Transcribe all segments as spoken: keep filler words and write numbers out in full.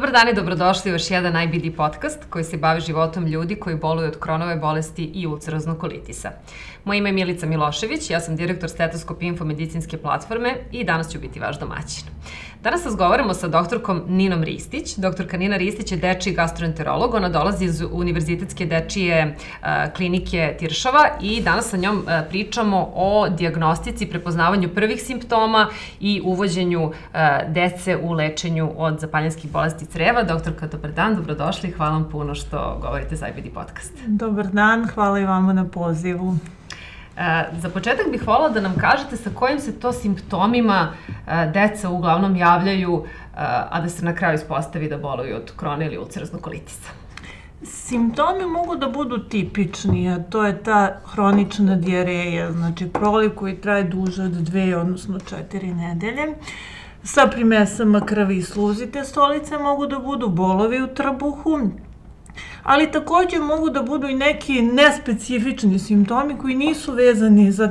Dobar dan i dobrodošli u još jedan I B D podcast koji se bavi životom ljudi koji boluju od Kronove bolesti i ulceroznog kolitisa. Moje ime je Milica Milošević, ja sam direktor Stetoskop Info medicinske platforme i danas ću biti vaš domaćin. Danas razgovaramo sa doktorkom Ninom Ristić. Doktorka Nina Ristić je dečiji gastroenterolog, ona dolazi iz Univerzitetske dečije klinike Tiršova i danas sa njom pričamo o dijagnostici, prepoznavanju prvih simptoma i uvođenju dece u lečenju od zapaljenskih bolesti creva. Doktorka, dobar dan, dobrodošli, hvala vam puno što govorite za I B D podcast. Dobar dan, hvala i vama na pozivu. Za početak bih voljela da nam kažete sa kojim se to simptomima deca uglavnom javljaju, a da se na kraju ispostavi da boluju od krone ili ulceroznog kolitisa. Simptomi mogu da budu tipični, a to je ta hronična dijareja, znači proliv koji traje duže od dve, odnosno četiri nedelje. Sa primesama krvi i sluzite stolice mogu da budu bolovi u trbuhu, ali također mogu da budu i neki nespecifični simptomi koji nisu vezani za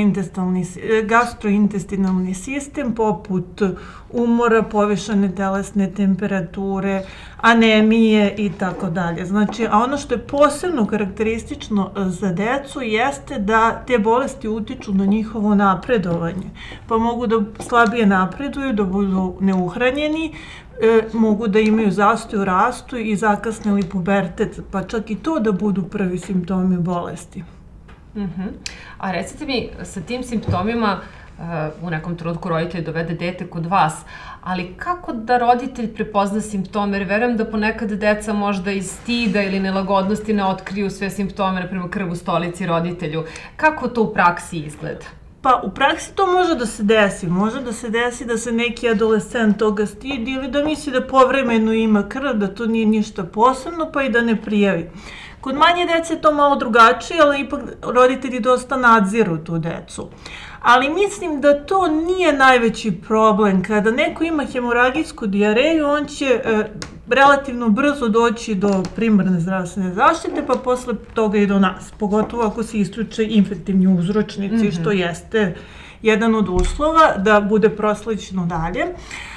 gastrointestinalni sistem, poput umora, povišene telesne temperature, anemije i tako dalje. Znači, a ono što je posebno karakteristično za decu jeste da te bolesti utiču na njihovo napredovanje, pa mogu da slabije napreduju, da budu neuhranjeni, E, mogu da imaju zastoj u rastu i zakasnili pubertet, pa čak i to da budu prvi simptomi bolesti. Uh-huh. A recite mi, sa tim simptomima uh, u nekom trenutku roditelj dovede dete kod vas, ali kako da roditelj prepozna simptome? Jer verujem da ponekad deca možda iz stida ili nelagodnosti ne otkriju sve simptome, na primjer krv u stolici roditelju. Kako to u praksi izgleda? Pa u praksi to može da se desi. Može da se desi da se neki adolescent toga stidi ili da misli da povremeno ima krv, da to nije ništa posebno, pa i da ne prijavi. Kod manje dece je to malo drugačije, ali ipak roditelji dosta nadziru tu decu. Ali mislim da to nije najveći problem. Kada neko ima hemoragijsku dijareju, on će e, relativno brzo doći do primarne zdravstvene zaštite, pa posle toga i do nas. Pogotovo ako se isključe infektivni uzročnici, mm-hmm. što jeste jedan od uslova da bude prosleđeno dalje.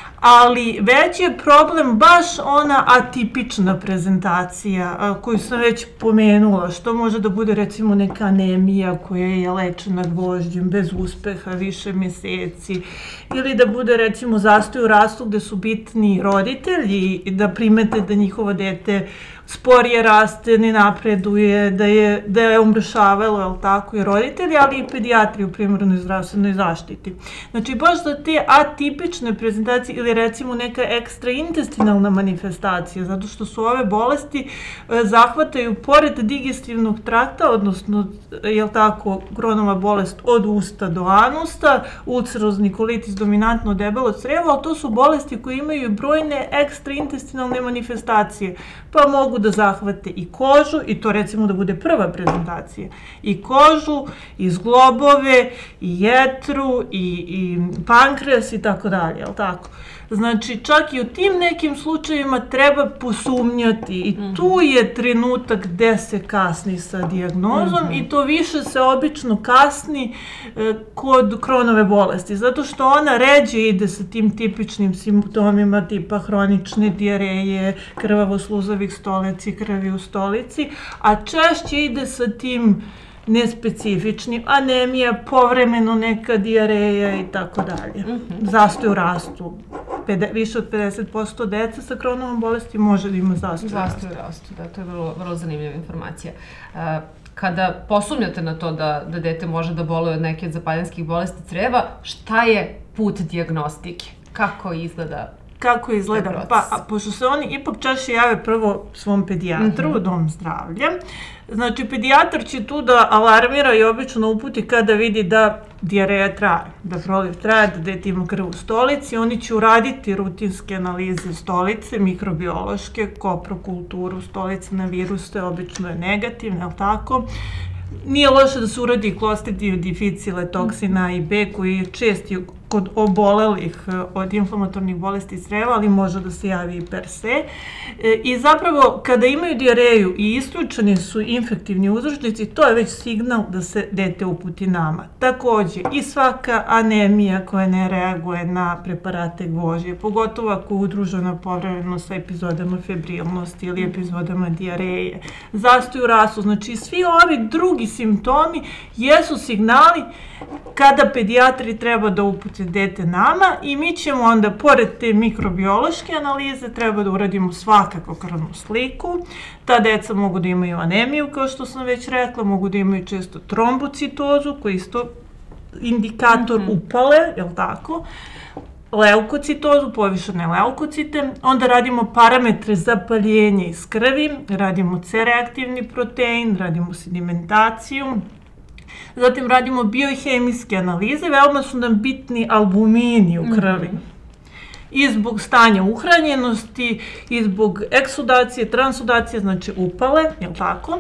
Ali već je problem baš ona atipična prezentacija koju sam već pomenula, što može da bude recimo neka anemija koja je lečena gvožđem bez uspeha više mjeseci, ili da bude recimo zastoj u rastu gde su bitni roditelji i da primete da njihovo dete sporije raste, ne napreduje, da je, da je umršavalo, jel tako, i roditelji, ali i pedijatri u primarnoj zdravstvenoj zaštiti. Znači, baš za te atipične prezentacije ili recimo neka ekstraintestinalna manifestacija, zato što su ove bolesti e, zahvataju pored digestivnog trakta, odnosno, jel tako, Kronova bolest od usta do anusa, ulcerozni kolitis, dominantno debelo crevo, ali to su bolesti koje imaju brojne ekstraintestinalne manifestacije, pa mogu da zahvate i kožu, i to recimo da bude prva prezentacija, i kožu, i zglobove, i jetru, i, i pankreas i tako dalje, jel tako? Znači, čak i u tim nekim slučajevima treba posumnjati i tu je trenutak gde se kasni sa dijagnozom mm-hmm. i to više se obično kasni e, kod Kronove bolesti, zato što ona ređe ide sa tim tipičnim simptomima tipa hronične dijareje, krvavo-sluzavih stolici, krvi u stolici, a češće ide sa tim nespecifičnim, anemija, povremeno neka dijareja i tako dalje. Zastoj u rastu. Pede, više od pedeset posto dece sa Kronovom bolesti može da ima zastoj u rastu. Zastoj u rastu, da, to je vrlo, vrlo zanimljiva informacija. Kada posumnjate na to da, da dete može da boluje od neke od zapaljenskih bolesti creva, šta je put dijagnostike? Kako izgleda? Kako izgleda? Pa, a pošto se oni ipak češće jave prvo svom pedijatru, mm-hmm. dom zdravlja, znači pedijatar će tu da alarmira i obično uputi kada vidi da dijareja traje, da proliv traje, da dete ima krv u stolici, oni će uraditi rutinske analize stolice, mikrobiološke, koprokulturu stolice na viruse, obično je negativna, je li tako? Nije loše da se uradi Clostridium difficile toksin A i B koji je česti kod obolelih od inflamatornih bolesti creva, ali može da se javi i per se. I zapravo, kada imaju dijareju i isključeni su infektivni uzročnici, to je već signal da se dete uputi nama. Takođe, i svaka anemija koja ne reaguje na preparate gvožđe, pogotovo ako je udružena povremeno sa epizodama febrilnosti ili epizodama dijareje, zastoj u rasu, znači svi ovi drugi simptomi jesu signali kada pedijatri treba da upute dete nama i mi ćemo onda, pored te mikrobiološke analize, treba da uradimo svakako krvnu sliku. Ta deca mogu da imaju anemiju, kao što sam već rekla, mogu da imaju često trombocitozu, koji je isto indikator upale, je li tako? Leukocitozu, povišene leukocite, onda radimo parametre za paljenje iz krvi, radimo C-reaktivni protein, radimo sedimentaciju, zatim radimo biohemijske analize, veoma su nam bitni albumini u krvi. I zbog stanja uhranjenosti, i zbog eksudacije, transudacije, znači upale, je li tako?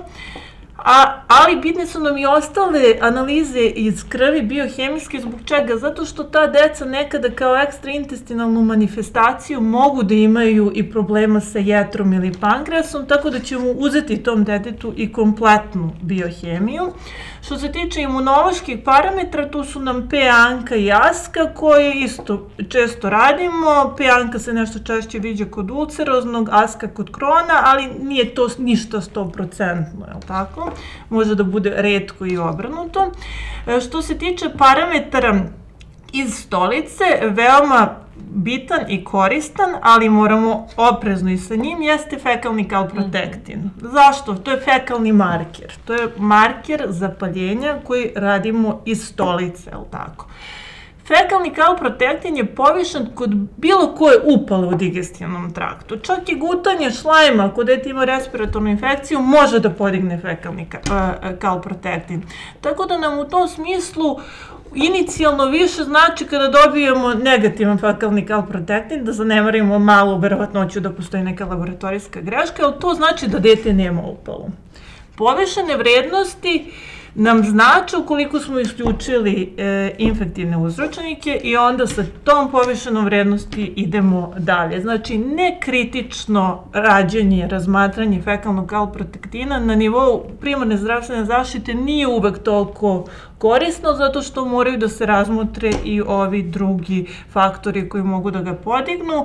A, ali bitne su nam i ostale analize iz krvi biohemijske, zbog čega? Zato što ta deca nekada kao ekstraintestinalnu manifestaciju mogu da imaju i problema sa jetrom ili pankreasom, tako da ćemo uzeti tom detetu i kompletnu biohemiju. Što se tiče imunoloških parametra, tu su nam P anka i aska koje isto često radimo. P anka se nešto češće viđa kod ulceroznog, aska kod krona, ali nije to ništa sto procentno, je li tako? Može da bude retko i obrnuto. Što se tiče parametara iz stolice, veoma bitan i koristan, ali moramo oprezno i sa njim, jeste fekalni kalprotektin. Zašto? To je fekalni marker. To je marker zapaljenja koji radimo iz stolice, je li tako? Fekalni kalprotektin je povišen kod bilo koje upale u digestivnom traktu. Čak i gutanje šlajma, ako dete ima respiratornu infekciju, može da podigne fekalni kalprotektin. Tako da nam u tom smislu inicijalno više znači kada dobijemo negativan fekalni kalprotektin, da zanemarimo malu verovatnoću da postoji neka laboratorijska greška, ali to znači da dete nema upalu. Povišene vrednosti nam znači ukoliko smo isključili e, infektivne uzročnike i onda sa tom povišenom vrednosti idemo dalje. Znači, nekritično rađenje, razmatranje fekalnog kalprotektina na nivou primarne zdravstvene zaštite nije uvek toliko korisno, zato što moraju da se razmotre i ovi drugi faktori koji mogu da ga podignu,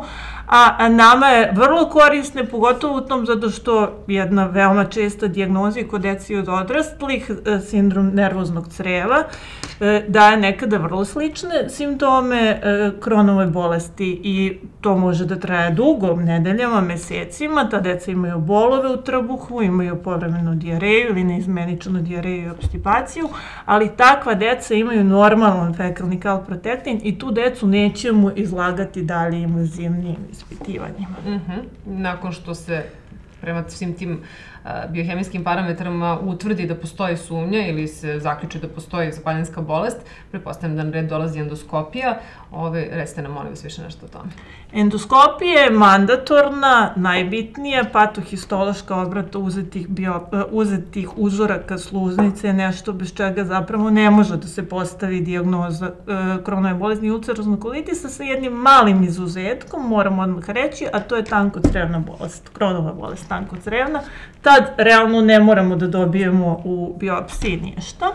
a nama je vrlo korisne, pogotovo u tom zato što jedna veoma česta dijagnoza kod deci od odraslih, sindrom nervoznog creva, daje nekada vrlo slične simptome Kronove bolesti i to može da traje dugo, nedeljama, mesecima, ta deca imaju bolove u trbuhu, imaju povremenu dijareju ili neizmeničnu dijareju i obstipaciju, ali takva deca imaju normalan fekalni kalprotektin i tu decu nećemo izlagati dalje invazivnim ispitivanjima. Nakon što se prema svim tim biohemijskim parametrama utvrdi da postoji sumnja ili se zaključi da postoji zapaljenska bolest, pretpostavljam da na red dolazi endoskopija. Ove, recite nam, molim vas, više nešto o tome. Endoskopija je mandatorna, najbitnija, patohistološka obrada uzetih, bio, uzetih uzoraka sluznice, nešto bez čega zapravo ne može da se postavi dijagnoza e, Kronove bolesti i ulceroznog kolitisa sa jednim malim izuzetkom, moramo odmah reći, a to je tankocrevna bolest, Kronova bolest tankocrevna. Tad realno ne moramo da dobijemo u biopsiji ništa.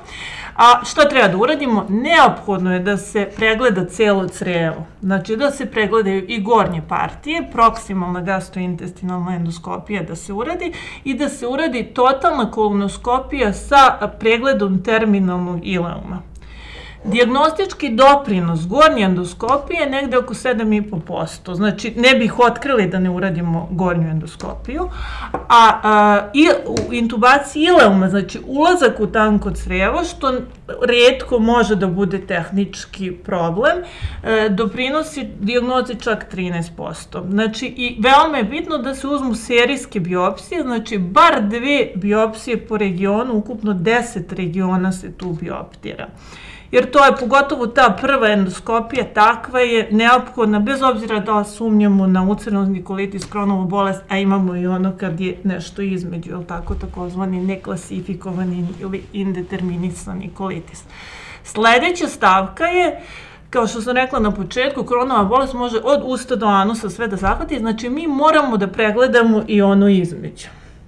A šta treba da uradimo? Neophodno je da se pregleda celo crevo. Znači da se pregledaju i gornje partije, proksimalna gastrointestinalna endoskopija da se uradi i da se uradi totalna kolonoskopija sa pregledom terminalnog ileuma. Dijagnostički doprinos gornje endoskopije je negde oko sedam i po posto. Znači, ne bih otkrili da ne uradimo gornju endoskopiju. A, a i, u intubaciji ileuma, znači ulazak u tanko crevo, što retko može da bude tehnički problem, e, doprinosi dijagnozi čak trinaest posto. Znači, i veoma je bitno da se uzmu serijske biopsije, znači bar dve biopsije po regionu, ukupno deset regiona se tu bioptira. Jer to je, pogotovo ta prva endoskopija, takva je neophodna, bez obzira da sumnjamo na ulcerozni kolitis, Kronovu bolest, a imamo i ono kad je nešto između, jel tako, takozvani neklasifikovani ili indeterminisani kolitis. Sledeća stavka je kao što sam rekla na početku, koronova bolest može od usta do anusa sve da zahvati, znači mi moramo da pregledamo i ono između.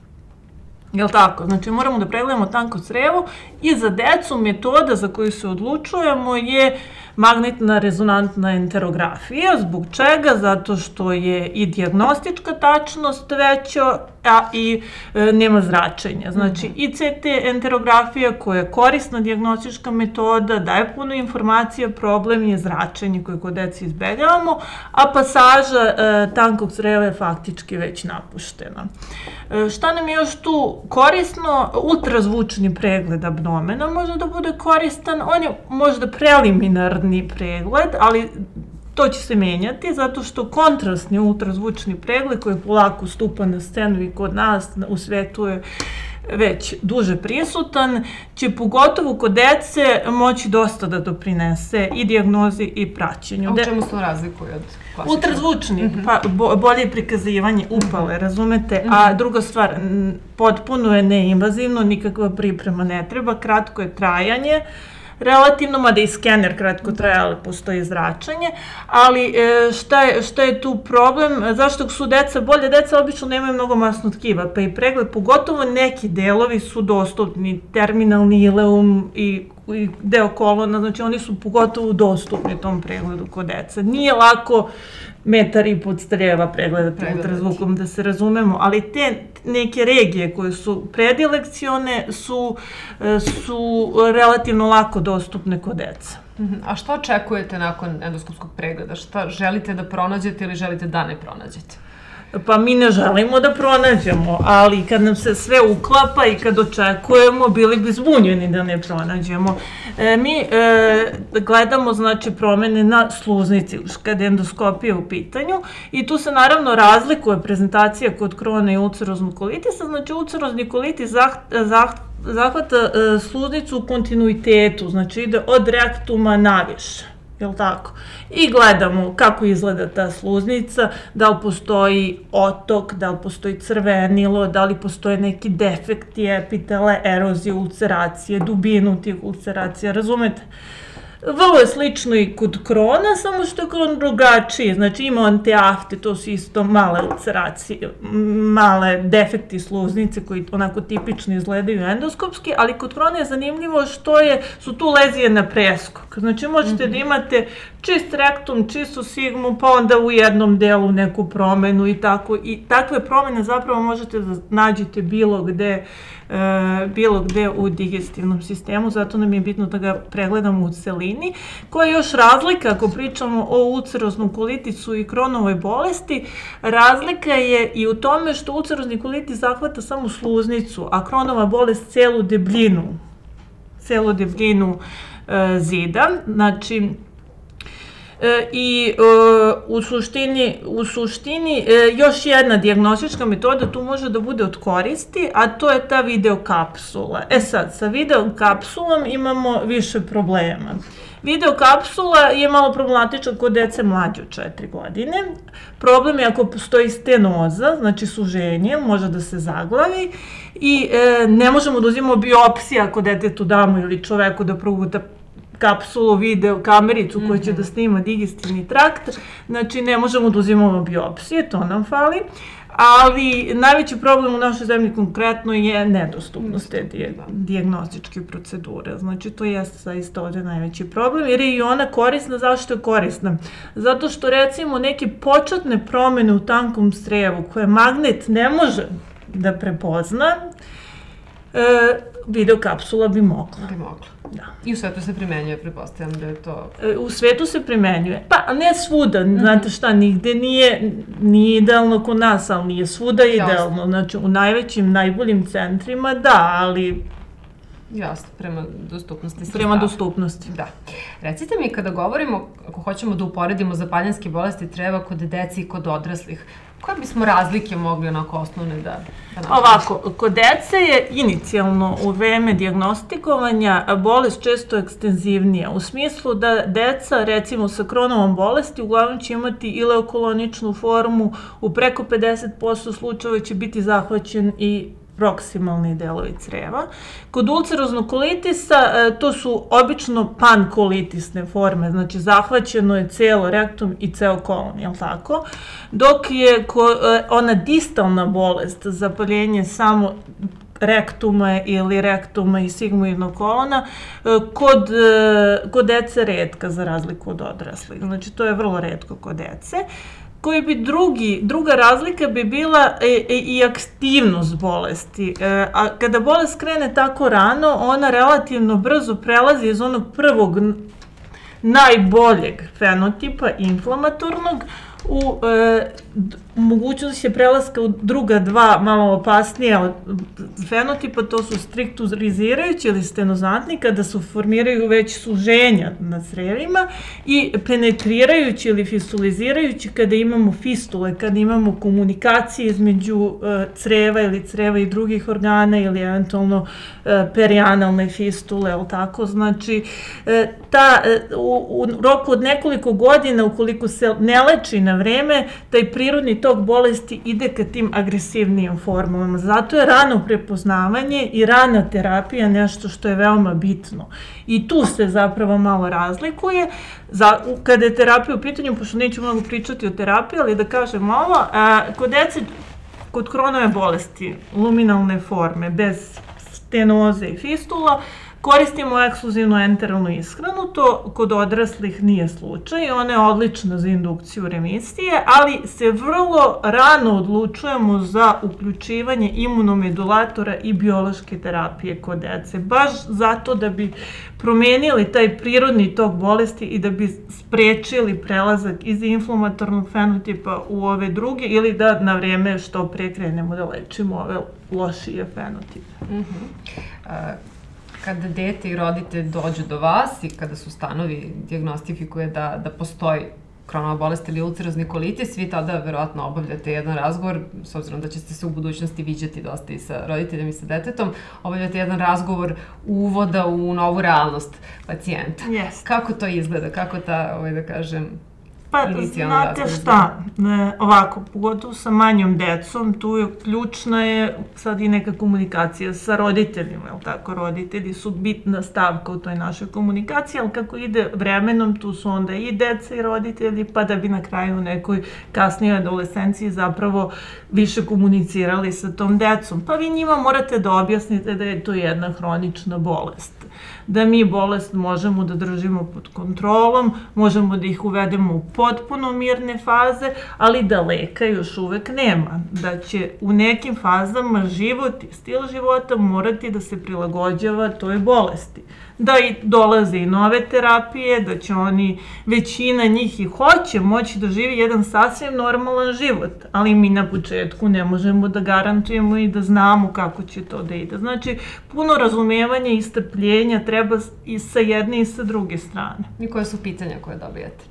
Jel' tako? Znači moramo da pregledamo tanko crevo i za decu metoda za koju se odlučujemo je magnetna rezonantna enterografija. Zbog čega? Zato što je i dijagnostička tačnost veća, a i e, nema zračenja. Znači mm-hmm. i ce te enterografija koja je korisna dijagnostička metoda, daje puno informacija, problem je zračenje koje kod dece izbegavamo, a pasaža e, tankog creva je faktički već napuštena. E, šta nam je još tu korisno? Ultrazvučni pregled abdomena može da bude koristan, on je možda preliminarni pregled, ali to će se menjati zato što kontrastni ultrazvučni pregled koji polako stupa na scenu i kod nas u svetu je već duže prisutan, će pogotovo kod dece moći dosta da doprinese i dijagnozi i praćenju. A u čemu se razlikuje od klasičnog? Ultrazvučni, mm-hmm. pa bo, bolje prikazivanje upale, razumete? Mm-hmm. A druga stvar, potpuno je neinvazivno, nikakva priprema ne treba, kratko je trajanje, relativno, mada i skener kratko traje, ali postoji zračenje, ali šta je, šta je tu problem? Zašto su deca bolje? Deca obično nemaju mnogo masno tkiva, pa i pregled, pogotovo neki delovi su dostupni, terminalni ileum i, i deo kolona, znači oni su pogotovo dostupni tom pregledu kod deca. Nije lako metar i pod streva pregledati ultrazvukom, da se razumemo, ali te neke regije koje su predilekcione su, su relativno lako dostupne kod deca. A što očekujete nakon endoskopskog pregleda? Šta želite da pronađete ili želite da ne pronađete? Pa mi ne želimo da pronađemo, ali kad nam se sve uklapa i kad očekujemo, bili bi zbunjeni da ne pronađemo. E, mi e, gledamo, znači, promene na sluznici kad je endoskopija u pitanju i tu se naravno razlikuje prezentacija kod krona i ulceroznog kolitisa. Znači, ulcerozni kolitis zaht, zaht, zahvata e, sluznicu u kontinuitetu, znači ide od rektuma naviše. Jel' tako? I gledamo kako izgleda ta sluznica, da li postoji otok, da li postoji crvenilo, da li postoje neki defekti epitele, erozije, ulceracije, dubinu tih ulceracija, razumete? Vrlo je slično i kod krona, samo što je kron drugačiji. Znači ima anteafte, to su isto male ulceracije, male defekti sluznice koji onako tipično izgledaju endoskopski, ali kod krona je zanimljivo što je, su tu lezije na preskok. Znači možete da imate čist rektum, čistu sigmu, pa onda u jednom delu neku promenu i tako. I takve promene zapravo možete da nađete bilo gde, e, bilo gde u digestivnom sistemu, zato nam je bitno da ga pregledamo u celini. Koja je još razlika, ako pričamo o ulceroznom kolitisu i kronovoj bolesti, razlika je i u tome što ulcerozni kolitis zahvata samo sluznicu, a kronova bolest celu debljinu, celu debljinu e, zida. Znači, E, i e, u suštini, u suštini e, još jedna dijagnostička metoda tu može da bude od koristi, a to je ta videokapsula. E sad, sa videokapsulom imamo više problema. Videokapsula je malo problematična kod dece mlađe od četiri godine. Problem je ako postoji stenoza, znači suženje, može da se zaglavi i e, ne možemo da uzimamo biopsiju ako detetu damo ili čoveku da proguta kapsulu, video, kamericu koja će da snima digestivni trakt, znači ne možemo da uzimamo biopsije, to nam fali, ali najveći problem u našoj zemlji konkretno je nedostupnost te dijagnostičke procedure, znači to jeste zaista ovdje najveći problem, jer je i ona korisna. Zašto je korisna? Zato što recimo neke početne promene u tankom crevu koje magnet ne može da prepozna, e, videokapsula bi mogla. Bi mogla. Da. I u svetu se primenjuje, pretpostavljam da je to... U svetu se primenjuje. Pa ne svuda, znate šta, nigde nije, nije idealno kod nas, ali nije svuda idealno. Znači u najvećim, najboljim centrima da, ali... Jasno, prema dostupnosti sredstava. Prema dostupnosti. Da. Recite mi, kada govorimo, ako hoćemo da uporedimo zapaljenske bolesti creva kod deci i kod odraslih, koje bismo razlike mogli onako osnovne da, da napravimo? Ovako, kod dece je inicijalno u vreme dijagnostikovanja bolest često ekstenzivnija. U smislu da deca, recimo sa kronovom bolesti, uglavnom će imati ileokoloničnu formu, u preko pedeset posto slučajeva će biti zahvaćen i proksimalni delovi creva. Kod ulceroznog kolitisa to su obično pankolitisne forme, znači zahvaćeno je celo rektum i ceo kolon, je li tako? Dok je ona distalna bolest, zapaljenje samo rektuma ili rektuma i sigmoidnog kolona, kod, kod dece redka za razliku od odraslih. Znači to je vrlo retko kod dece. Koji bi drugi, druga razlika bi bila i, i aktivnost bolesti. A kada bolest krene tako rano, ona relativno brzo prelazi iz onog prvog najboljeg fenotipa, inflamatornog, u e, mogućnost je prelaska u druga dva malo opasnije fenotipa, to su striktuzirajući ili stenozantni, kada se formiraju već suženja na crevima, i penetrirajući ili fistulizirajući kada imamo fistule, kada imamo komunikacije između e, creva ili creva i drugih organa ili eventualno e, perianalne fistule, ali tako, znači e, ta, e, u, u roku od nekoliko godina, ukoliko se ne leči na vreme, taj prirodni tok bolesti ide ka tim agresivnijim formama. Zato je rano prepoznavanje i rana terapija nešto što je veoma bitno. I tu se zapravo malo razlikuje. Za, kada je terapija u pitanju, pošto neću mnogo pričati o terapiji, ali da kažem ovo, a, kod dece, kod Chronove bolesti, luminalne forme, bez stenoze i fistula, koristimo ekskluzivnu enteralnu ishranu, to kod odraslih nije slučaj, ona je odlična za indukciju remisije, ali se vrlo rano odlučujemo za uključivanje imunomodulatora i biološke terapije kod dece, baš zato da bi promenili taj prirodni tok bolesti i da bi sprečili prelazak iz inflamatornog fenotipa u ove druge, ili da na vreme što pre krenemo da lečimo ove lošije fenotipe. Mm-hmm. uh... Kada dete i roditelj dođu do vas i kada su stanovi dijagnostifikuje da, da postoji Chronova bolest ili ulcerozni kolitis, vi tada verovatno obavljate jedan razgovor, s obzirom da ćete se u budućnosti viđati dosta i sa roditeljem i sa detetom, obavljate jedan razgovor uvoda u novu realnost pacijenta. Yes. Kako to izgleda? Kako ta, ovaj, da kažem, Pa, znate šta, ovako, pogotovo sa manjom decom, tu je ključna je sad i neka komunikacija sa roditeljima, jel tako, roditelji su bitna stavka u toj našoj komunikaciji, ali kako ide vremenom, tu su onda i deca i roditelji, pa da bi na kraju u nekoj kasnijoj adolescenciji zapravo više komunicirali sa tom decom. Pa vi njima morate da objasnite da je to jedna hronična bolest, da mi bolest možemo da držimo pod kontrolom, možemo da ih uvedemo u potpuno mirne faze, ali da leka još uvek nema. Da će u nekim fazama život i stil života morati da se prilagođava toj bolesti. Da i dolaze i nove terapije, da će oni, većina njih i hoće moći da živi jedan sasvim normalan život, ali mi na početku ne možemo da garantujemo i da znamo kako će to da ide. Znači, puno razumevanja i strpljenja treba i sa jedne i sa druge strane. I koje su pitanja koje dobijete?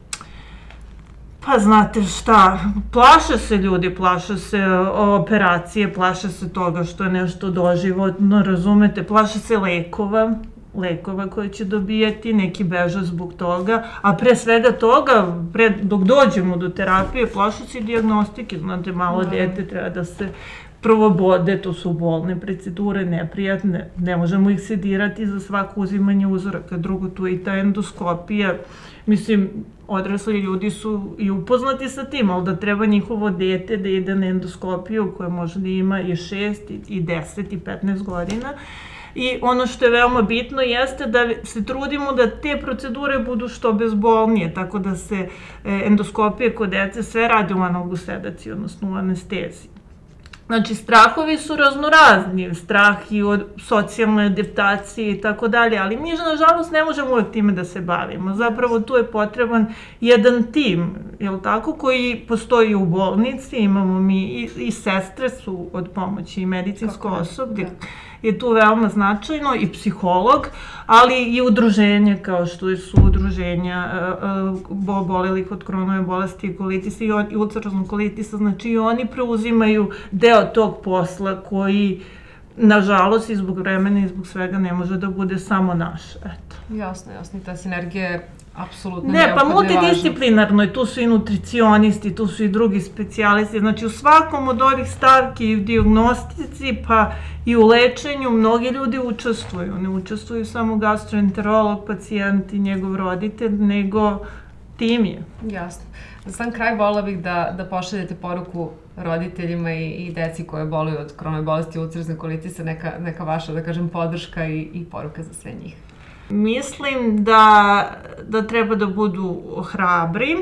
Pa znate šta, plaše se ljudi, plaše se operacije, plaše se toga što je nešto doživotno, razumete, plaše se lekova, lekova koje će dobijati, neki beže zbog toga, a pre svega toga, pre, dok dođemo do terapije, plaše se i dijagnostike, znate, malo dete treba da se prvo bode, to su bolne procedure, neprijatne, ne možemo ih sedirati za svako uzimanje uzoraka, drugo tu je i ta endoskopija, mislim, odrasli ljudi su i upoznati sa tim, ali da treba njihovo dete da ide na endoskopiju koja može da ima i šest, i deset, i petnaest godina. I ono što je veoma bitno jeste da se trudimo da te procedure budu što bezbolnije, tako da se endoskopije kod dece sve rade u analgu sedaciji, odnosno u anesteziji. Znači, strahovi su raznorazni, strah i od socijalne adaptacije i tako dalje, ali mi, nažalost, ne možemo uvek time da se bavimo. Zapravo, tu je potreban jedan tim, jel tako, koji postoji u bolnici, imamo mi i, i sestre su od pomoći i medicinsko osoblje. Je tu veoma značajno, i psiholog, ali i udruženje kao što su udruženja obolelih od Chronove bolesti i kolitisa i ulceroznog kolitisa, znači i oni preuzimaju deo tog posla koji nažalost, i zbog vremena i zbog svega ne može da bude samo naš. Eto. Jasno, jasno. I ta sinergija je apsolutno ne, pa multidisciplinarno i tu su i nutricionisti, tu su i drugi specijalisti. Znači u svakom od ovih stavki i u dijagnostici pa i u lečenju mnogi ljudi učestvuju. Ne učestvuju samo gastroenterolog, pacijent i njegov roditelj, nego tim je. Jasno. Za sam kraj voljela bih da, da pošaljete poruku roditeljima i, i deci koje boluju od koronove bolesti i ulcerozne kolitisa, neka, neka vaša, da kažem, podrška i, i poruka za sve njih. Mislim da, da treba da budu hrabri,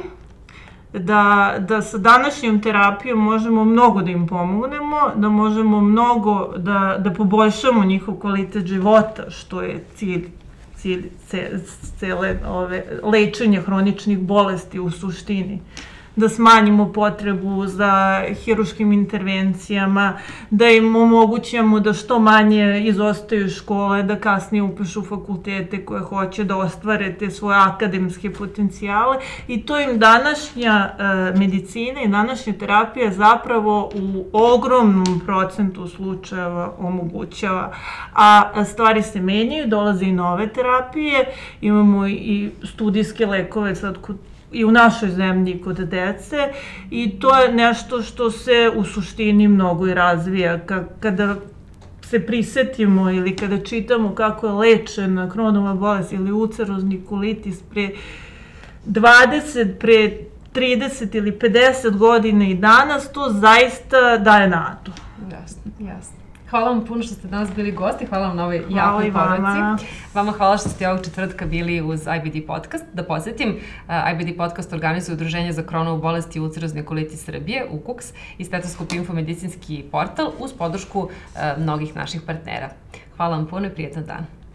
da, da sa današnjom terapijom možemo mnogo da im pomognemo, da možemo mnogo da, da poboljšamo njihov kvalitet života, što je cilj, cilj ce, cele ove lečenja hroničnih bolesti u suštini. Da smanjimo potrebu za hiruškim intervencijama, da im omogućamo da što manje izostaju iz škole, da kasnije upišu fakultete koje hoće da ostvare te svoje akademske potencijale i to im današnja e, medicina i današnja terapija zapravo u ogromnom procentu slučajeva omogućava. A stvari se menjaju, dolaze i nove terapije, imamo i studijske lekove sad kod i u našoj zemlji kod dece i to je nešto što se u suštini mnogo i razvija. Kada se prisetimo ili kada čitamo kako je lečena Kronova bolest ili ulcerozni kolitis pre dvadeset, pre trideset ili pedeset godina i danas, to zaista daje nadu. Jasno, jasno. Hvala vam puno što ste danas bili gosti, hvala vam na ovoj jakoj poruci. Vama hvala što ste ovog četvrtka bili uz I B D podcast. Da podsjetim, I B D podcast organizuje Udruženje za Kronovu bolest i ulcerozni kolitis Srbije, U K U K S, i Stetoskop infomedicinski portal uz podršku mnogih naših partnera. Hvala vam puno i prijetan dan.